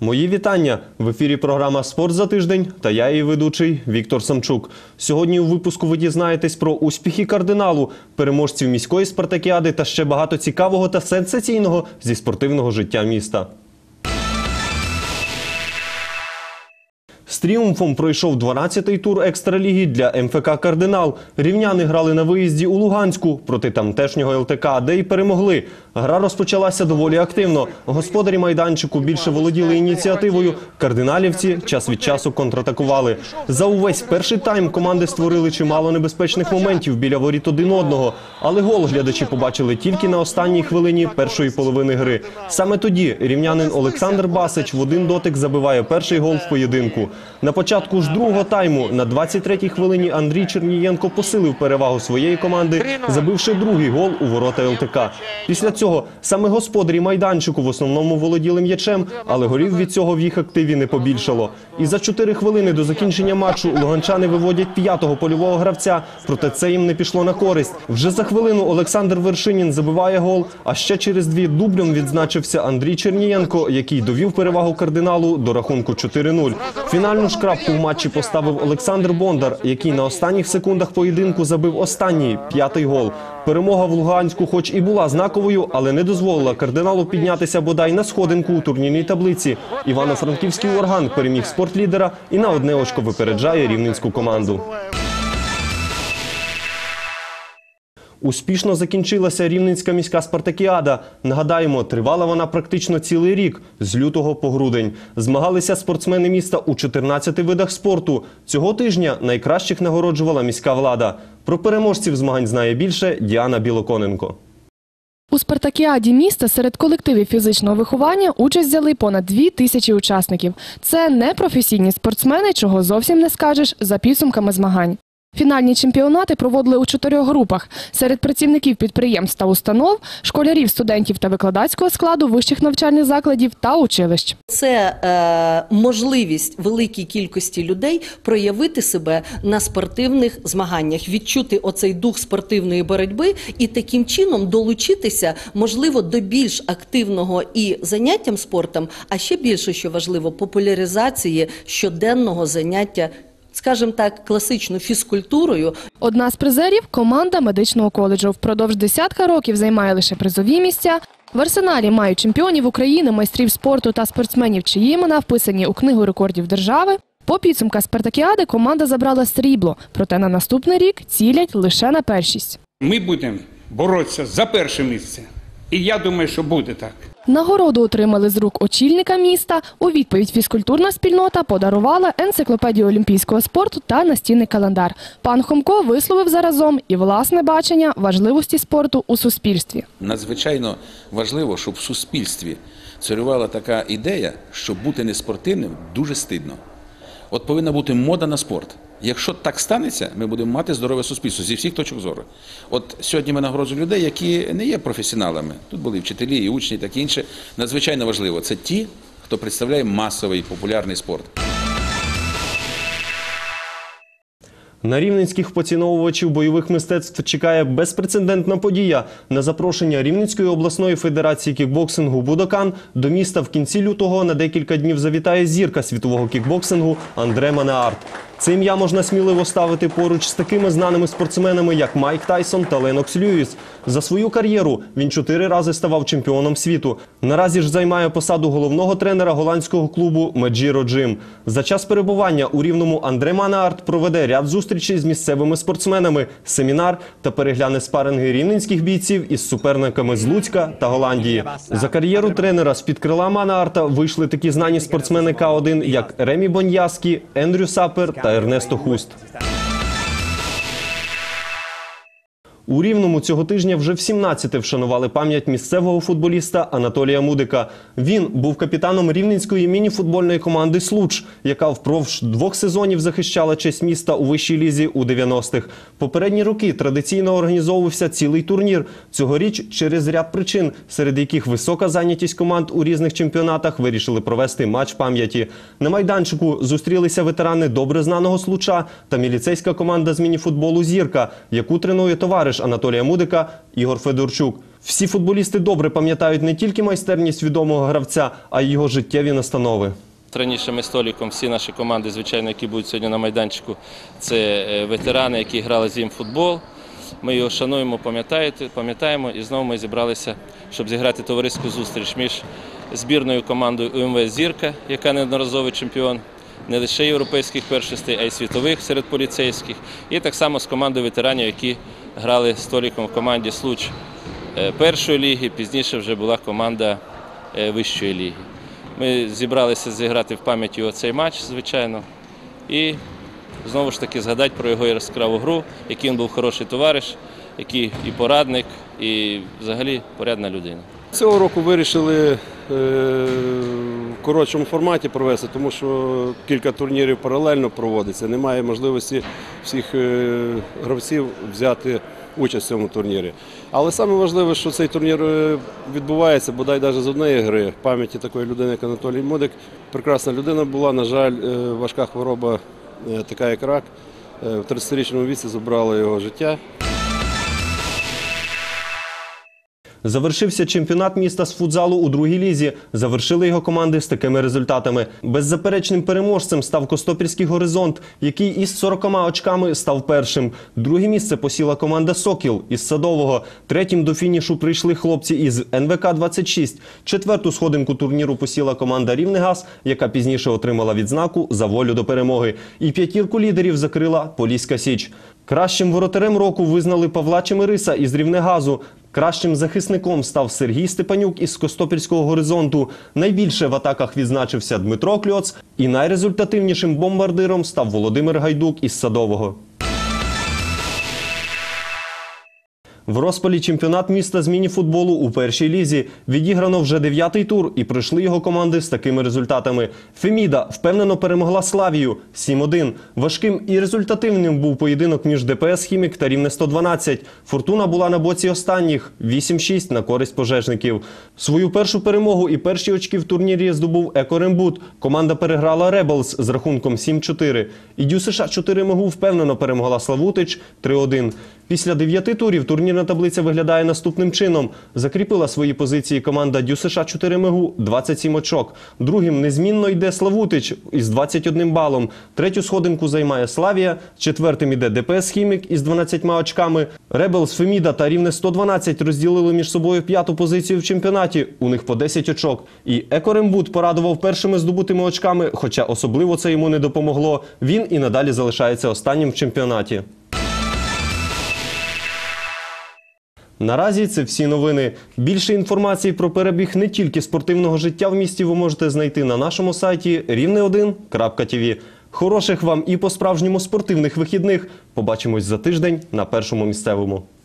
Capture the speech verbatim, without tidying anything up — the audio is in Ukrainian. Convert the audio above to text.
Мої вітання! В ефірі програма «Спорт за тиждень» та я її ведучий Віктор Самчук. Сьогодні у випуску ви дізнаєтесь про успіхи «Кардиналу», переможців міської спартакіади та ще багато цікавого та сенсаційного зі спортивного життя міста. З тріумфом пройшов дванадцятий тур екстраліги для ем еф ка «Кардинал». Рівняни грали на виїзді у Луганську проти тамтешнього ел те ка, де й перемогли. Гра розпочалася доволі активно. Господарі майданчику більше володіли ініціативою. Кардиналівці час від часу контратакували. За увесь перший тайм команди створили чимало небезпечних моментів біля воріт один одного. Але гол глядачі побачили тільки на останній хвилині першої половини гри. Саме тоді рівнянин Олександр Басич в один дотик забиває перший гол в поєдинку. На початку ж другого тайму на двадцять третій хвилині Андрій Чернієнко посилив перевагу своєї команди, забивши другий гол у ворота ел те ка. Після цього саме господарі майданчику в основному володіли м'ячем, але голів від цього в їх активі не побільшало. І за чотири хвилини до закінчення матчу луганчани виводять п'ятого польового гравця, проте це їм не пішло на користь. Вже за хвилину Олександр Вершинін забиває гол, а ще через дві дублем відзначився Андрій Чернієнко, який довів перевагу «Кардиналу» до рахунку чотири нуль. Фінальну ж крапку в матчі поставив Олександр Бондар, який на останніх секундах поєдинку забив останній, п'ятий гол. Перемога в Луганську хоч і була знаковою, але не дозволила «Кардиналу» піднятися бодай на сходинку у турнірній таблиці. Івано-Франківський «Орган» переміг спортлідера і на одне очко випереджає рівненську команду. Успішно закінчилася Рівненська міська спартакіада. Нагадаємо, тривала вона практично цілий рік, з лютого по грудень. Змагалися спортсмени міста у чотирнадцяти видах спорту. Цього тижня найкращих нагороджувала міська влада. Про переможців змагань знає більше Діана Білоконенко. У спартакіаді міста серед колективів фізичного виховання участь взяли понад дві тисячі учасників. Це не професійні спортсмени, чого зовсім не скажеш за підсумками змагань. Фінальні чемпіонати проводили у чотирьох групах. Серед працівників підприємств та установ, школярів, студентів та викладацького складу вищих навчальних закладів та училищ. Це е, можливість великій кількості людей проявити себе на спортивних змаганнях, відчути оцей дух спортивної боротьби і таким чином долучитися, можливо, до більш активного і заняттям спортом, а ще більше, що важливо, популяризації щоденного заняття, скажімо так, класичну фізкультурою. Одна з призерів – команда медичного коледжу. Впродовж десятка років займає лише призові місця. В арсеналі мають чемпіонів України, майстрів спорту та спортсменів, чиї імена вписані у Книгу рекордів держави. По підсумках спартакіади команда забрала срібло, проте на наступний рік цілять лише на першість. Ми будемо боротися за перше місце. І я думаю, що буде так. Нагороду отримали з рук очільника міста. У відповідь фізкультурна спільнота подарувала енциклопедію олімпійського спорту та настінний календар. Пан Хомко висловив заразом і власне бачення важливості спорту у суспільстві. Надзвичайно важливо, щоб в суспільстві царювала така ідея, що бути неспортивним дуже стидно. От повинна бути мода на спорт. Якщо так станеться, ми будемо мати здорове суспільство зі всіх точок зору. От сьогодні ми нагороджуємо людей, які не є професіоналами. Тут були і вчителі, і учні, і таке інше. Надзвичайно важливо. Це ті, хто представляє масовий, популярний спорт. На рівненських поціновувачів бойових мистецтв чекає безпрецедентна подія. На запрошення Рівненської обласної федерації кікбоксингу «Будокан» до міста в кінці лютого на декілька днів завітає зірка світового кікбоксингу Андре Манеарт. Це ім'я можна сміливо ставити поруч з такими знаними спортсменами, як Майк Тайсон та Ленокс Льюіс. За свою кар'єру він чотири рази ставав чемпіоном світу. Наразі ж займає посаду головного тренера голландського клубу «Меджіро Джим». За час перебування у Рівному Андре Манеарт проведе ряд зустрічей з місцевими спортсменами, семінар та перегляне спаринги рівненських бійців із суперниками з Луцька та Голландії. За кар'єру тренера з-під крила Манеарта вийшли такі знані спортсмени ка один, як Ремі Боньяскі, Ендрю Сапер та Ернесто Хуст. У Рівному цього тижня вже в сімнадцяте вшанували пам'ять місцевого футболіста Анатолія Мудика. Він був капітаном рівненської міні-футбольної команди «Случ», яка впродовж двох сезонів захищала честь міста у вищій лізі у дев'яностих. Попередні роки традиційно організовувався цілий турнір. Цьогоріч через ряд причин, серед яких висока зайнятість команд у різних чемпіонатах, вирішили провести матч пам'яті. На майданчику зустрілися ветерани добре знаного «Случа» та міліцейська команда з міні-футболу «Зірка», яку тренує товариш Анатолія Мудика Ігор Федорчук. Всі футболісти добре пам'ятають не тільки майстерність відомого гравця, а й його життєві настанови. Раніше ми з Толіком, всі наші команди, звичайно, які будуть сьогодні на майданчику, це ветерани, які грали з ним в футбол. Ми його шануємо, пам'ятаємо, і знову ми зібралися, щоб зіграти товариську зустріч між збірною командою УМВС «Зірка», яка неодноразовий чемпіон, не лише європейських першостей, а й світових серед поліцейських, і так само з командою ветеранів, які грали з Толіком в команді «Случ» першої ліги, пізніше вже була команда вищої ліги. Ми зібралися зіграти в пам'яті оцей матч, звичайно, і знову ж таки згадати про його яскраву гру, який він був хороший товариш, який і порадник, і взагалі порядна людина. Цього року вирішили е, в коротшому форматі провести, тому що кілька турнірів паралельно проводиться. Немає можливості всіх е, гравців взяти участь в цьому турнірі. Але саме важливе, що цей турнір відбувається, бодай навіть з однієї гри, в пам'яті такої людини, як Анатолій Мудик. Прекрасна людина була, на жаль, важка хвороба, така як рак. В тридцятирічному віці забрала його життя. Завершився чемпіонат міста з футзалу у другій лізі. Завершили його команди з такими результатами. Беззаперечним переможцем став Костопільський «Горизонт», який із сорокома очками став першим. Друге місце посіла команда «Сокіл» із Садового. Третім до фінішу прийшли хлопці із ен ве ка двадцять шість. Четверту сходинку турніру посіла команда «Рівнегаз», яка пізніше отримала відзнаку «За волю до перемоги». І п'ятірку лідерів закрила «Поліська Січ». Кращим воротарем року визнали Павла Чемериса із «Рівнегазу». Кращим захисником став Сергій Степанюк із Костопільського «Горизонту». Найбільше в атаках відзначився Дмитро Кльоц. І найрезультативнішим бомбардиром став Володимир Гайдук із Садового. В розпалі чемпіонат міста з міні-футболу у першій лізі. Відіграно вже дев'ятий тур і пройшли його команди з такими результатами. Феміда впевнено перемогла Славію сім один. Важким і результативним був поєдинок між де пе ес «Хімік» та Рівне сто дванадцять. Фортуна була на боці останніх – вісім шість на користь пожежників. Свою першу перемогу і перші очки в турнірі здобув «Екорембут». Команда переграла «Ребелс» з рахунком сім чотири. І Дю США чотири Мегу впевнено перемогла «Славутич» три один. Після дев'яти турів турнірна таблиця виглядає наступним чином. Закріпила свої позиції команда Дю США чотири Мегу – двадцять сім очок. Другим незмінно йде Славутич із двадцять одним балом. Третю сходинку займає Славія. Четвертим іде де пе ес «Хімік» із дванадцятьма очками. Ребелс, Феміда та Рівне сто дванадцять розділили між собою п'яту позицію в чемпіонаті. У них по десять очок. І Екорембут порадував першими здобутими очками, хоча особливо це йому не допомогло. Він і надалі залишається останнім в чемпіонаті. Наразі це всі новини. Більше інформації про перебіг не тільки спортивного життя в місті ви можете знайти на нашому сайті рівне один крапка ті ві. Хороших вам і по-справжньому спортивних вихідних. Побачимось за тиждень на Першому місцевому.